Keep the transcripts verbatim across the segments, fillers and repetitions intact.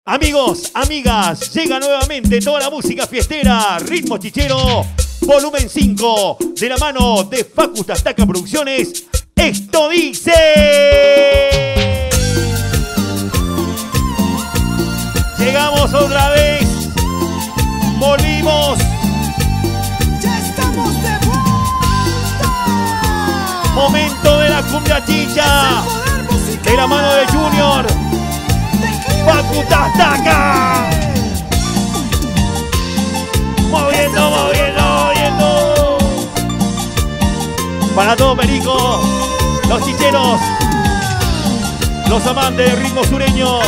Amigos, amigas, llega nuevamente toda la música fiestera, Ritmo Chichero, volumen cinco, de la mano de Facu Tastaca Producciones. Esto dice... Llegamos otra vez, volvimos. Ya estamos de vuelta. Momento de la cumbia chicha, de la mano de Junior, Facu Tastaca. Moviendo, moviendo, moviendo. Para todo Perico, los chicheros, los amantes del ritmo sureño.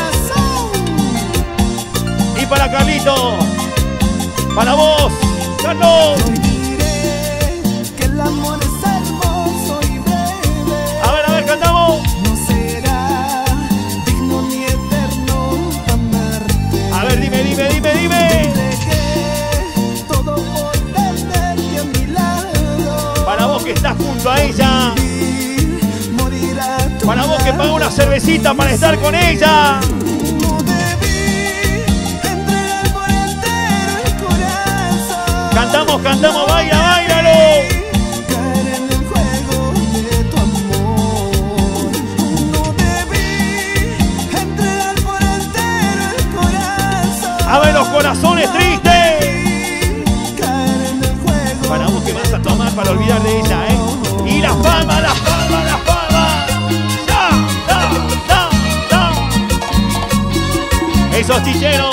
Y para Carlito, para vos, Carlos. Que el amor es hermoso y breve. A ver, a ver, cantamos. No será digno ni eterno amarte. A ver, dime, dime, dime, dime. Dejé todo por tenerte a mi lado. Para vos que estás junto a ella. Morir a tu Para vos que lado. pagó una cervecita para estar con ella. No debí entregar por entero el corazón. Cantamos, cantamos, baila, bailalo. Caer en el juego de tu amor. No debí entregar por entero el corazón. A ver los corazones tristes. Caer en el juego. Para vos que vas a tomar para olvidar de ella, ¿eh? Y la palma, la palma, la palma. ¡Ya, ya, ya, ya! Esos chicheros.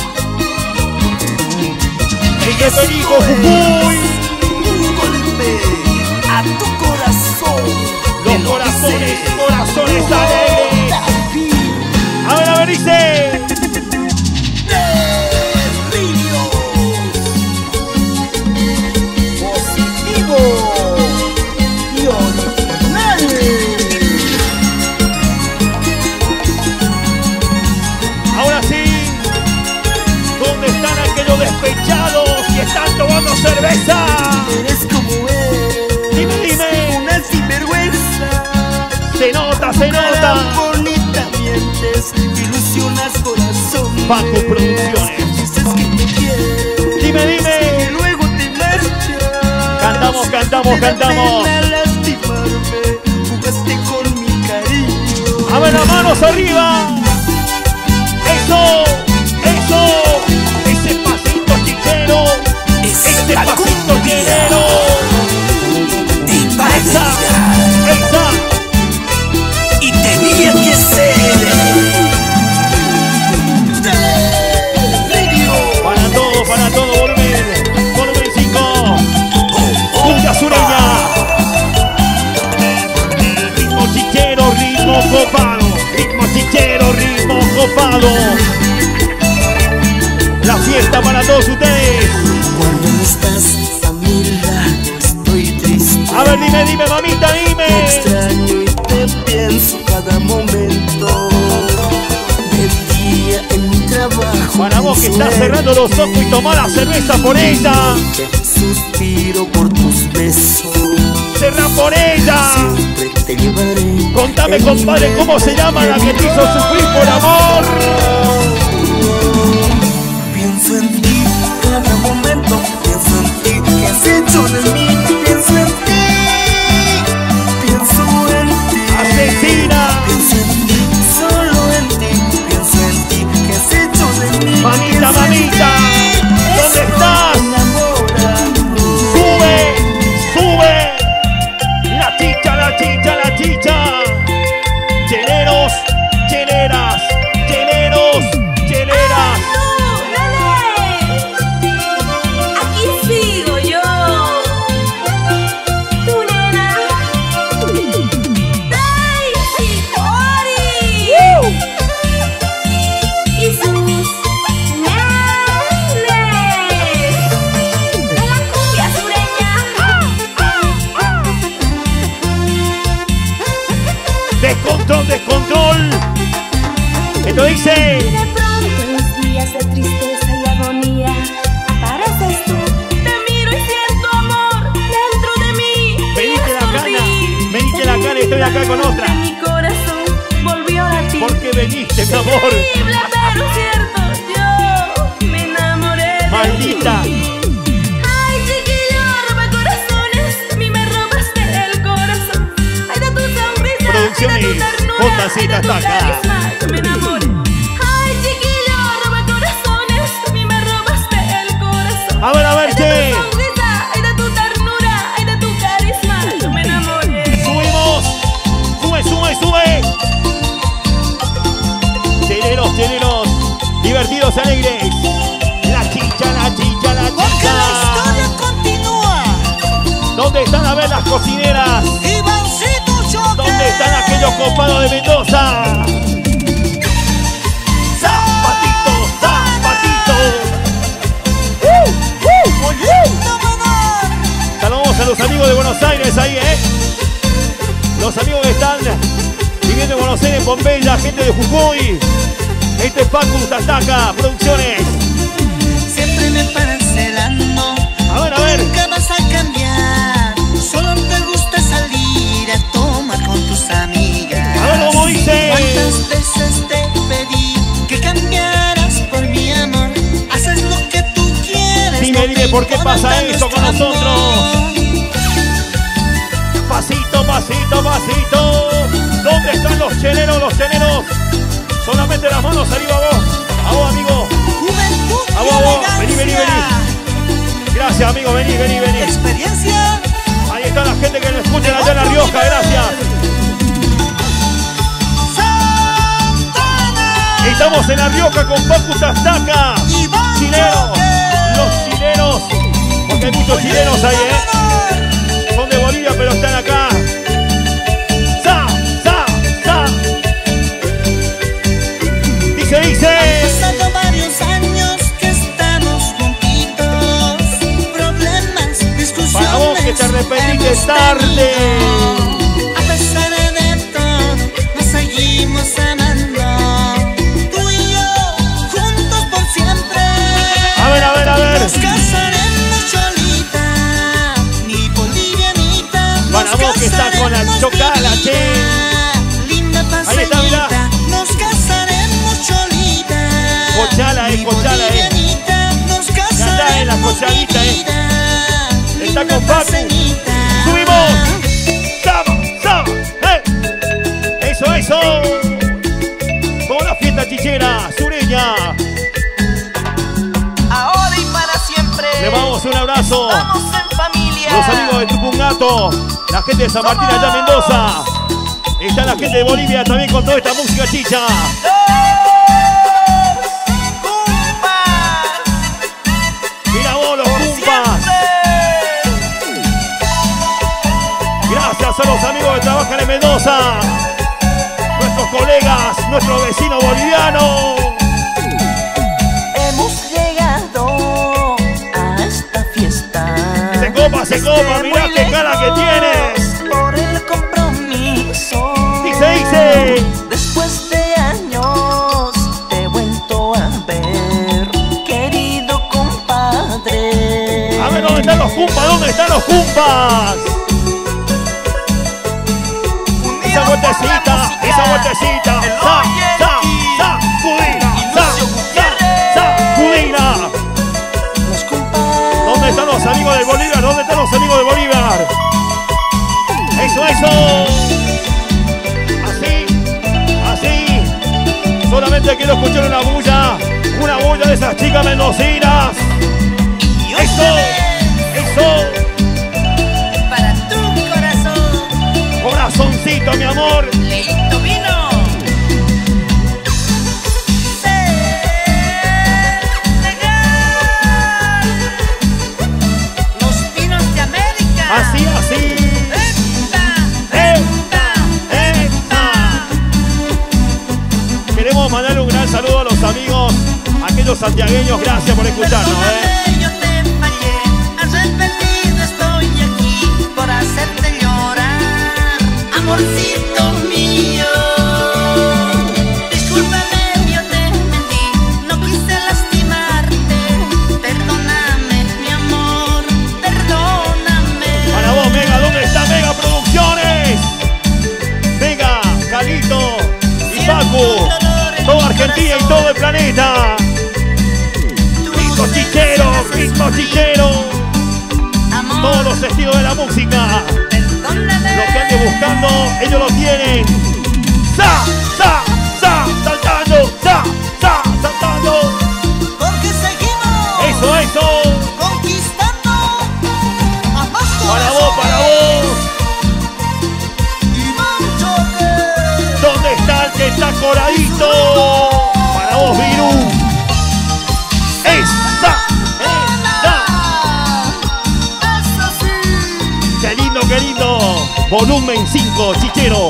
El que Perico, Jujuy. Un golpe a tu corazón. Los corazones, corazones alegres. A ver, a ver, dice. Positivo y original. Ahora sí. ¿Dónde están aquellos despechados que están tomando cerveza? Eres como él. Dime, dime. Una sinvergüenza. Se nota, se Cara nota. bonita mientes, ilusionas corazón. Facu Producciones. Dices que me quieres. Dime, dime. Y luego te marchas. Cantamos, cantamos, Te da cantamos. pena lastimarme. Jugaste con mi cariño. A ver, las manos arriba. Eso, eso. Ese pasito chichero. Ese pasito chichero. Esa, esa. Y tenía que ser. Para todo, para todo, volumen. Volumen cinco. Cumbia sureña. Ritmo chichero, ritmo copado. Ritmo chichero, ritmo copado. La fiesta para todos ustedes. Cuando no estás a mi lado estoy triste. A ver, dime, dime, mamita, Te dime. extraño y te pienso cada momento. De día en mi trabajo. Para vos que estás pienso en cerrando los ojos y tomar la cerveza por ella. ti. Suspiro por tus besos. Cerra por ella. Siempre te llevaré. Contame, en compadre, mi cómo se llama la que te hizo sufrir por amor. Pienso en ti cada momento. Pienso en ti, que has hecho de mí. Pienso en ti. Pienso en ti. Asesina. Pienso en ti, solo en ti. Pienso en ti, que has hecho de mí. Mamita, Pienso en mamita, ti. ¿dónde Eso estás? me enamora. Sube, sube. La chicha, la chicha, la chicha. Cheleros, cheleras, cheleros, cheleras. Aquí sigo yo, tu nena, Daisy Tori y sus nenes de la cumbia sureña. Descontrol, descontrol. Esto dice. De pronto en los días de tristeza y agonía apareces tú, te miro y siento amor dentro de mí. Venite la cana, venite la cana, estoy acá con otra. Mi corazón volvió a latir. ¿Por qué veniste, mi amor? Terrible, pero divertidos, alegres. La chicha, la chicha, la Porque chicha. la historia continúa. ¿Dónde están a ver las cocineras? Ivancito Choque. ¿Dónde están aquellos copados de Mendoza? ¡Zapatito, zapatito! ¡Uh, uh, Volviendo a ganar. Saludamos a los amigos de Buenos Aires ahí, ¿eh? Los amigos que están viviendo en Buenos Aires, en Pompeya, gente de Jujuy. Este es Facu Tataca Producciones. Siempre me paran celando. A ver, a ver. Nunca vas a cambiar. Solo te gusta salir a tomar con tus amigas. A ver cómo dice. ¿Cuántas veces te pedí que cambiaras por mi amor? Haces lo que tú quieres. Dime, no dime, te ¿por qué pasa importa eso con nuestro nosotros? amor. Pasito, pasito, pasito. ¿Dónde están los cheleros, los cheleros? Solamente las manos arriba, vos. A vos, amigo. Juventud A y vos, vos. elegancia. Vení, vení, vení. Gracias, amigo. Vení, vení, vení. Experiencia. Ahí está la gente que nos escucha allá en La Rioja. Gracias. Santana. Estamos en La Rioja con Facu Tataca. Iván Chileros. Choque. Los chileros. Porque hay muchos chilenos ahí, ¿eh? Son de Bolivia, pero están acá. ¡Sa! ¡Sa! ¡Sa! Dice, dice. Han pasado varios años que estamos juntitos. Problemas, discusiones. Para vos que te arrepentiste hemos tarde. tenido. A pesar de todo, nos seguimos amando. Tú y yo, juntos por siempre. A ver, a ver, a ver. Nos casaremos, Cholita, ni bolivianita. Para Nos vos que estás con la casaremos, chocolate. Linda, linda Ahí está, mirá. paseñita. Nos casaremos, Cholita. Cochala, eh, ni cochala, eh. bolivianita. Nos Ya está, eh, la casaremos, cochalita, mi eh. vida. Está Linda con Facu. paseñita. ¡Subimos! ¡Sama! ¡Sama! ¡Eh! ¡Eso, eso! Toda la fiesta chichera, sureña. Ahora y para siempre. Le damos un abrazo. Estamos en familia. Los amigos de Tupungato, la gente de San Martín allá en Mendoza. Está la gente de Bolivia también con toda esta música chicha. Mira vos los cumpas. Gracias a los amigos que trabajan en Mendoza. Nuestros colegas, nuestros vecinos bolivianos. Hemos llegado a esta fiesta. Se copa, se copa, mirá qué cara que tienes. Por el compromiso. Dice, dice. Después de años te he vuelto a ver, querido compadre. A ver, ¿dónde están los cumpas? ¿Dónde están los cumpas? Esa vueltecita, esa vueltecita. Sa, sa, sa, cudina, sa, sa, sa, cudina. Los compadres. ¿Dónde están los amigos de Bolívar? ¿Dónde están los amigos de Bolívar? Eso, eso. Así, así. Solamente quiero escuchar una bulla, una bulla de esas chicas mendocinas. Eso, eso. Para tu corazón, Corazoncito, mi amor. Leito vino. Los vinos de América. Así, así. Esta, esta, esta. Queremos mandar un gran saludo a los amigos, a aquellos santiagueños. Gracias por escucharnos, ¿eh? Perdóname, yo te fallé, arrepentido estoy aquí por hacerte llorar, amorcito mío. Discúlpame, yo te mentí, no quise lastimarte. Perdóname, mi amor, perdóname. Para vos, Mega, ¿dónde está Mega Producciones? Mega, Calito y Facu, toda Argentina y todo el planeta. Ritmo chichero, ritmo chichero. Todos los estilos de la música. Lo que ande buscando, ellos lo tienen. ¡Sa, sa, sa! Saltando, sa, sa, saltando. Porque seguimos Eso, eso. conquistando a más Para vos, para vos. Iván Choque. ¿Dónde está el que está coradito? Para vos, Virú. Volumen cinco, Chichero.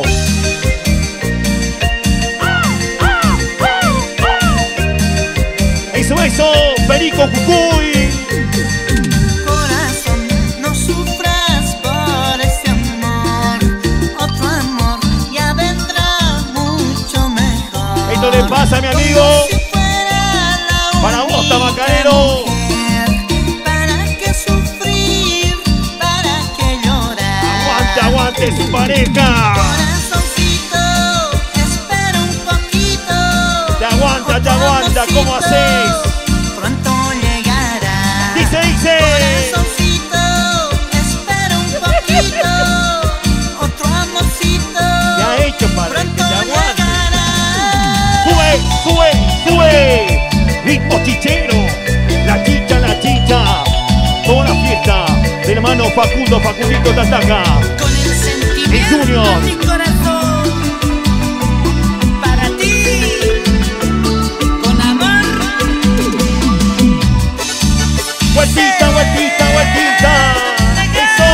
Eso, eso, Perico Cucuy. Corazón, no sufras por ese amor. Otro amor ya vendrá mucho mejor. Esto le pasa a mi amigo. Como si fuera la Para vos, única tabacanero. mujer. ¿Para qué sufrir? ¿Para qué llorar? Aguante, aguante su pareja. Corazoncito, espera un poquito. Te aguanta, te Otro aguanta, ¿cómo amorcito haces? pronto llegará. Dice, dice. Corazoncito, espera un poquito. Otro amorcito ¿Qué ha hecho para que pronto te aguante? llegará. Sube, sube, sube. Ritmo chichero. La chicha, la chicha. Toda la fiesta del hermano Facundo, Facundito Tataca. Con el sentimiento El Junior. de mi corazón para ti, con amor. Vueltita, vueltita, vueltita. Eso.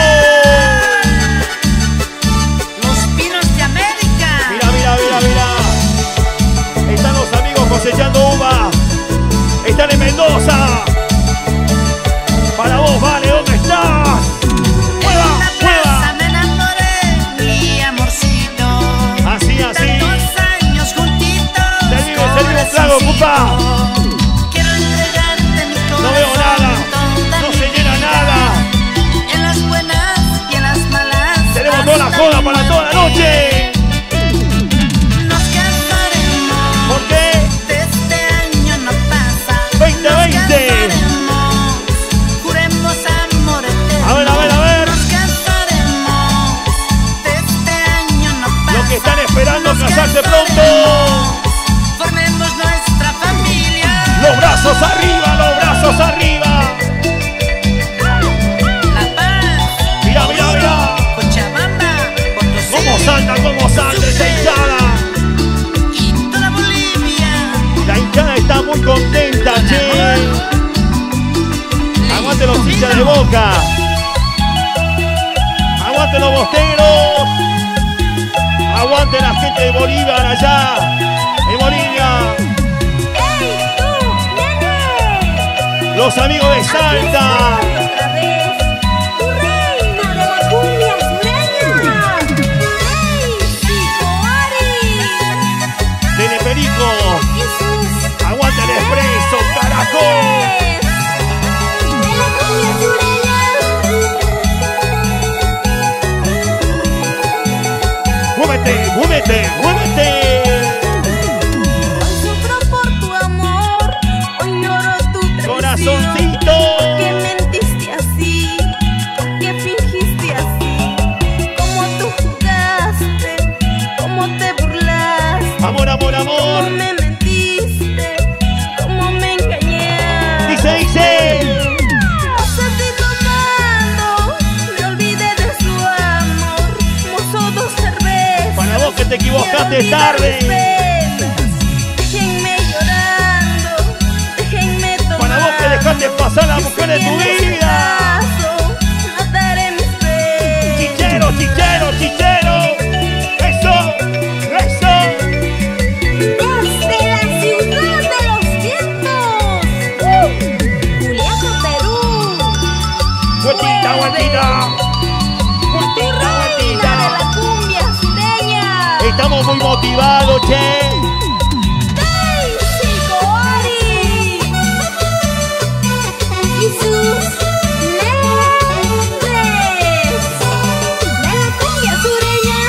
Los Pinos de América. Mira, mira, mira, mira. Están los amigos cosechando uva. Están en Mendoza. Para vos, vale, ¿dónde estás? ¡Mueva, En la mueva! plaza me enamoré, mi amorcito. Así, así. Tantos años juntitos. Servime, servime un trago, corazoncito. compa. Quiero entregarte mi corazón. No veo nada. toda No mi se llena vida. nada. En las buenas y en las malas. Tenemos toda la hasta joda mi para toda la muerte. noche. Nos casaremos. ¿Por qué? De este año no pasa. veinte veinte. Nos casaremos. Juremos amor eterno. A ver, a ver, a ver. Nos casaremos. De este año no pasa. Los que están esperando Nos casarse casaremos. pronto. Formemos nuestra familia. Los brazos arriba, los brazos arriba. La Paz. Mira, mira, mira. Cochabamba. Potosí. Cómo salta, cómo salta esa hinchada. Y toda Bolivia. La hinchada está muy contenta, che. Aguante los hinchas de Boca. Aguante los bosteros. Aguante la gente de Bolívar allá. En Bolivia. ¡Ey, tú, nene! Los amigos de Salta. Otra vez, tu reina de la cumbia sureña. ¡Ey, Chicoari! Dele Perico. Jesús. Aguante el expreso, carajo. De la cumbia sureña. Muévete, muévete, muévete. Hoy sufro por tu amor, hoy lloro tu traición. Corazoncito. Que mentiste así, que fingiste así, como tú jugaste, como te burlaste, Amor, amor, como amor. me mentiste, como me engañaste. Dice, dice. No sé si tomando me olvidé de su amor, mozo dos cervezas. Para vos que te equivocaste quiero olvidar tarde. mis penas. Déjenme llorando, déjenme tomando. Para vos que dejaste pasar a la mujer de tu vida. No daré mis penas. Chichero, chichero, chichero. Eso, eso. Desde la ciudad de los vientos, uh, Juliaca, Perú. Vueltita, vueltita. Tu Vueltita, reina de vueltita. la cumbia sureña. Estamos muy motivados, che. ¡Ey, Chicoari! Jesús Méndez de la cumbia sureña.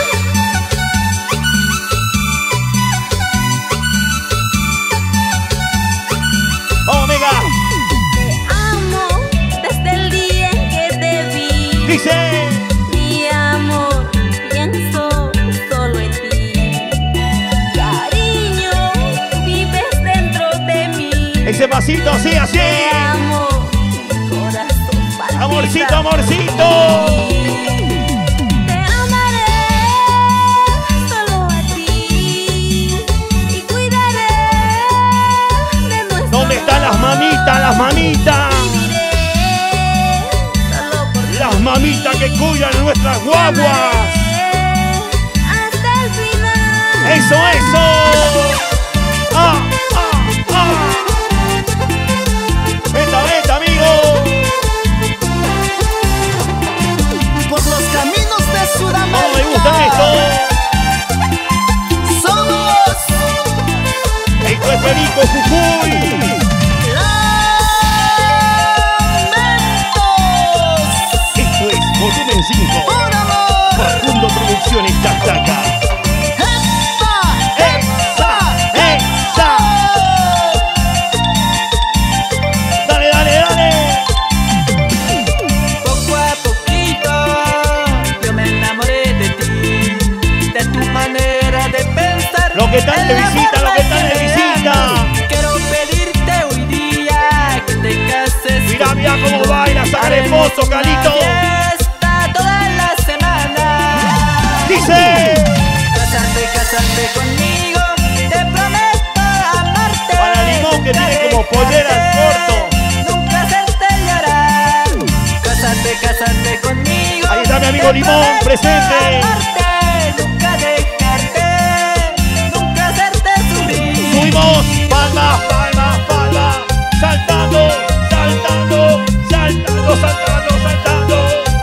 Vamos, Mega. Te amo desde el día en que te vi. Dice. Mi amor, pienso solo en ti. Cariño, vives dentro de mí. Ese pasito así, así. Te amo, mi corazón palpita Amorcito, por amorcito. ti. Te amaré solo a ti y cuidaré de nuestro ¿Dónde están las mamitas, las mamitas? Viviré solo por ti. Las mamitas que cuidan nuestras guaguas. Eso, eso. Ah, ah, ah. Venta, venta, amigo. Por los caminos de Sudamérica. ¿Cómo me gusta esto? Somos Esto es Perico Jujuy. Lamentos. Esto es Volumen cinco. Por amor. Facundo Producciones Tastaca. ¡Epa! ¡Esa! ¡Esa! Dale, dale, dale. Poco a poquito yo me enamoré de ti, de tu manera de pensar. Lo que están de visita, lo que están de visita. Quiero pedirte hoy día que te cases. Mira, mira cómo conmigo. baila, saca el pozo, Calito. Fiesta toda la semana. Dice. Casarte, casarte conmigo. Te prometo amarte. Para Limón, que tiene como pollera al corto. Nunca hacerte llorar. Casarte, casarte conmigo. Ahí está mi amigo Te Limón, prometo presente. amarte, nunca dejarte, nunca hacerte sufrir. Subimos, palmas, palmas, palmas. Saltando, saltando, saltando, saltando, saltando.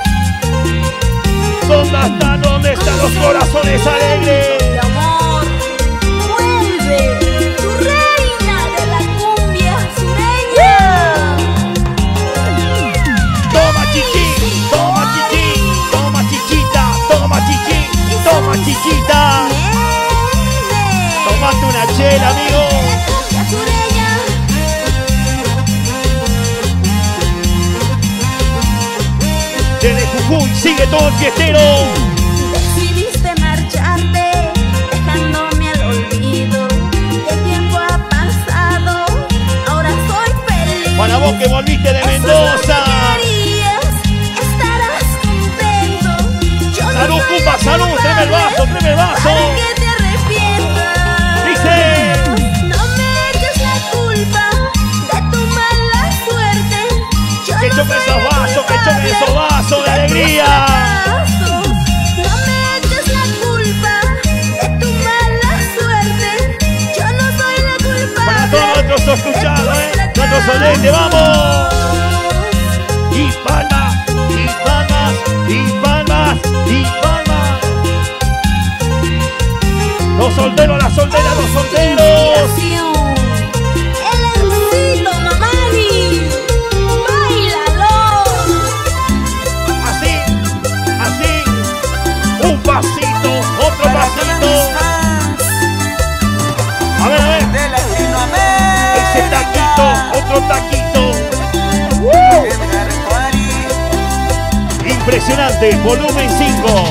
¿Dónde están, dónde están los corazones alegres? Mi amor, vuelve, tu reina de la cumbia sureña. Toma chichi, toma chichi, toma chichita, toma chichi, toma chichita. Nene, Tomate una chela, amigo. la cumbia sureña. Desde Jujuy sigue todo el fiestero. Decidiste marcharte, dejándome al olvido. El tiempo ha pasado, ahora soy feliz. Para vos que volviste de Eso es lo Mendoza. que querías, estarás contento. Yo no Salud, soy Cupa, la salud, tráeme el vaso, culpable tráeme el vaso. para que te arrepientas. Dice. No me eches la culpa de tu mala suerte. Yo Que no choque soy esos la vasos, que choque culpable esos vasos de tus alegría. fracasos. No me eches la culpa de tu mala suerte. Yo no soy la culpable. Para todos nuestros escuchados, eh. Nuestros oyentes, vamos. Y palmas, y palmas, y palmas, y palmas. Los solteros, las solteras, los solteros. El éxito, mamani. Báilalo. Así, así. Un pasito, otro pasito. A ver, a ver. De Latinoamérica. Ese taquito, otro taquito. Edgar Juárez. Impresionante, volumen cinco.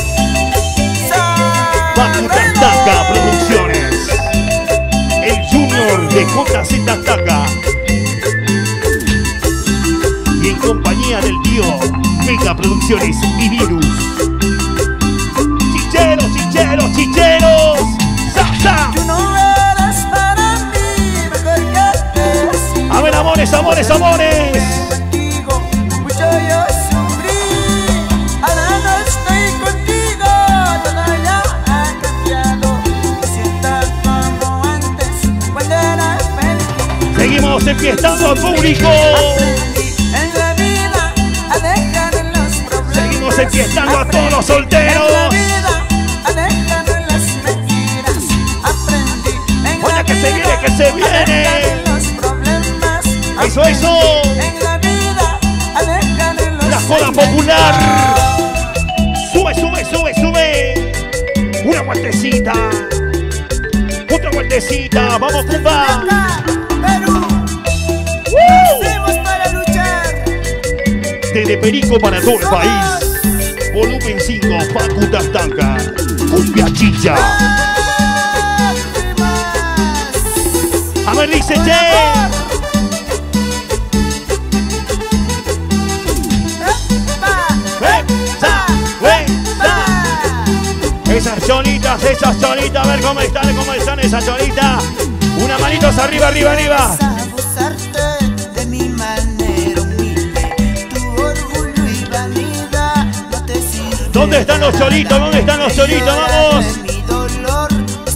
Paco Tastaca Producciones. El Junior de J Z Taca. Y en compañía del tío Mega Producciones y Virus. Chicheros, chicheros, chicheros. ¡Sa, sa! Tú no eres para mí mejor que antes. A ver, amores, amores, amores. Contigo mucho yo sufrí. Ahora no estoy contigo, todo ya ha cambiado. Me siento como antes, cuando era feliz. Seguimos enfiestando al público. En la vida a dejar los problemas. Seguimos enfiestando a todos los solteros. En la vida a dejar las mentiras. Aprendí. En Oye, la que se vida viene, que se a viene. dejar los problemas. Eso, eso. En la vida a dejar los La joda popular. Sube, sube, sube, sube. Una vueltecita. Otra vueltecita. Vamos, Cuba. Acá, Perú. Nacimos para luchar. Desde Perico para todo el país. Volumen cinco, Paco Tastaca. Cumbia chicha. A ver, dice Che. Esa, esa. Esas cholitas, esas cholitas. A ver cómo están, cómo están esas cholitas. Una manitos arriba, arriba, arriba. Abusarte de mi manera humilde. Tu orgullo y vanidad no te sirve. ¿Dónde están los cholitos? ¿Dónde están los cholitos? Vamos. Mi dolor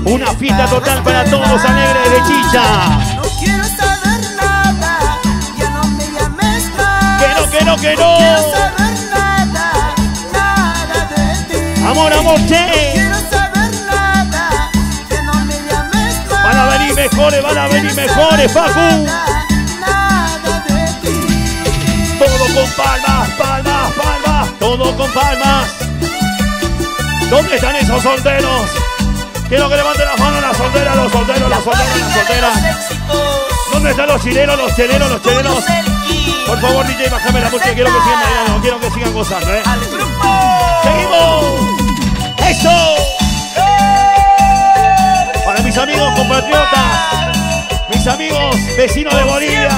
Una fiesta total para todos los alegres de Chicha. No quiero saber nada, ya no me llames más. Que no, que no, que no. No quiero saber nada, nada de ti. Amor, amor, No che. quiero saber nada, que no me llames más. Van a venir mejores, van a venir mejores, Facu. Nada, nada de ti. Todo con palmas, palmas, palmas. Todo con palmas. ¿Dónde están esos solteros? Quiero que levanten las manos las solteras, los solteros, las solteras, las solteras. ¿Dónde están los chileros, los cheleros, los cheleros? Por favor, D J, bájame la música. Quiero que sigan bailando, quiero que sigan gozando, ¿eh? Al grupo. ¡Seguimos! ¡Eso! Para mis amigos compatriotas, mis amigos vecinos de Bolivia.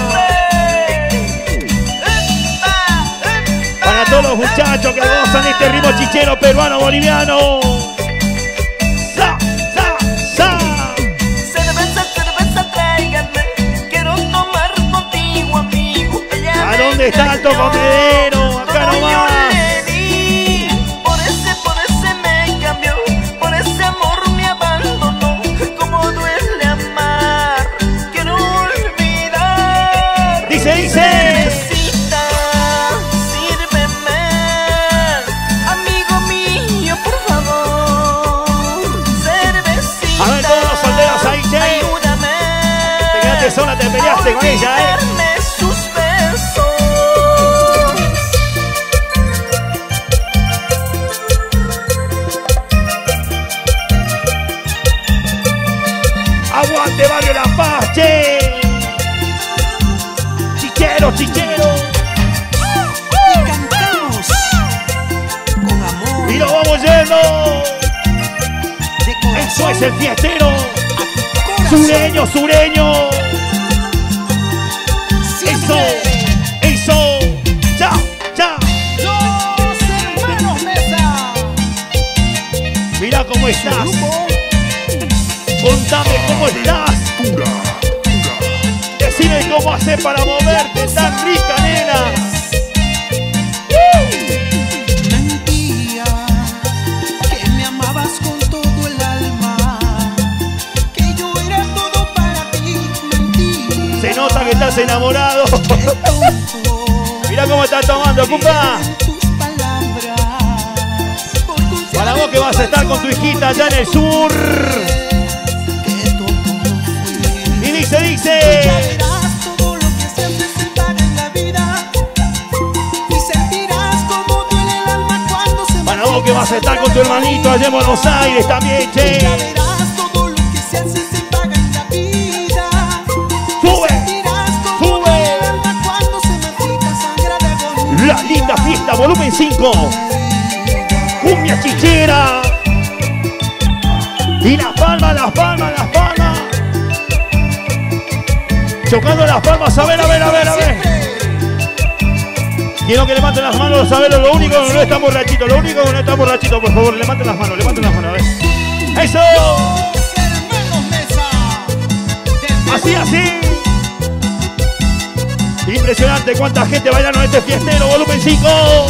Para todos los muchachos que gozan este ritmo chichero peruano boliviano. ¡Sa, sa, sa! Cerveza, cerveza, tráigame. Quiero tomar contigo, amigo. ¿A dónde está el comedero? Acá nomás. Por ese, por ese me cambió. Por ese amor me abandonó. Como duele amar. Quiero olvidar. Dice, dice. Sola te peleaste con ella, ¿eh? Sus besos. ¡Aguante, Barrio La Paz, che! ¡Chichero, chichero! Y cantamos con amor. ¡Y lo vamos yendo! ¡Eso es el fiestero! ¡Sureño, sureño! ¡Eso! ¡Eso! ¡Ya! ¡Ya! Los hermanos Mesa. Mira cómo estás. Contame cómo estás. Decime cómo hacer para moverte tan rica, nena. Mentías que me amabas con todo el alma, que yo era todo para ti. Mentías. Se nota que estás enamorado. Mira cómo estás tomando, compa. Para vos que vas a estar con tu hijita allá en el sur. Y dice, dice. Todo lo que siempre se paga en la vida, y sentirás como duele el alma cuando se Para vos que vas a estar con tu hermanito allá en Buenos Aires también, che. Ya verás todo lo que se hace se paga en la vida. Sube, Sentirás como sube. duele el alma cuando se me aplica sangre de agonía. La linda fiesta, volumen cinco. Cumbia chichera. Y las palmas, las palmas, las palmas. Chocando las palmas, a ver, a ver, a ver, a ver. Quiero que levanten las manos, a ver, lo único que no está borrachito, lo único que no está borrachito, por favor, levanten las manos, levanten las manos, a ver. ¡Eso! Hermanos Mesa. Así, así. Impresionante cuánta gente bailando en este fiestero, volumen cinco.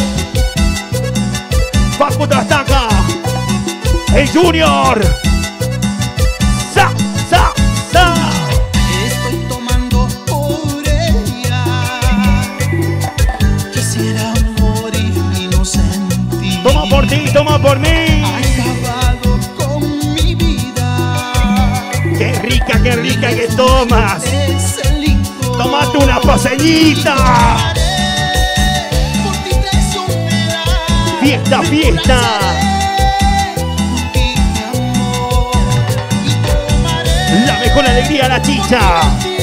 Facu Trastaca, el Junior. ¡Sa, sa, sa! Estoy tomando por ella. Quisiera morir inocente. Toma por ti, toma por mí. Acabado con mi vida. Qué rica, qué rica que tomas. Es el licor. Tomate una paseñita. Por ti presumirá. Fiesta, fiesta. La mejor alegría, la chicha.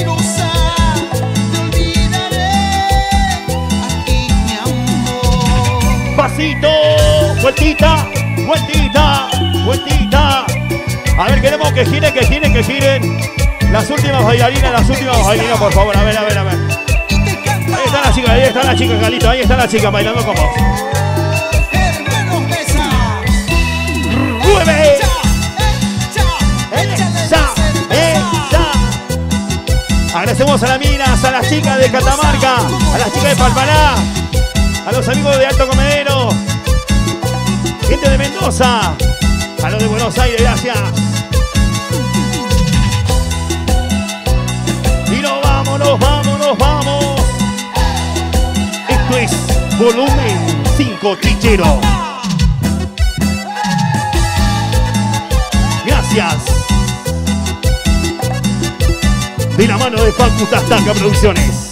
Pasito, vueltita, vueltita, vueltita. A ver, queremos que giren, que giren, que giren. Las últimas bailarinas, las últimas bailarinas, por favor. A ver, a ver, a ver. Ahí está la chica, ahí está la chica, Galito. Ahí está la chica bailando con vos. ¡Mueve! ¡Esa! ¡Esa! Agradecemos a las minas, a las chicas de Catamarca, a las chicas de Palpaná, a los amigos de Alto Comedero, gente de Mendoza, a los de Buenos Aires, gracias. Volumen cinco Chichero. Gracias. De la mano de Facu Tastanca Producciones.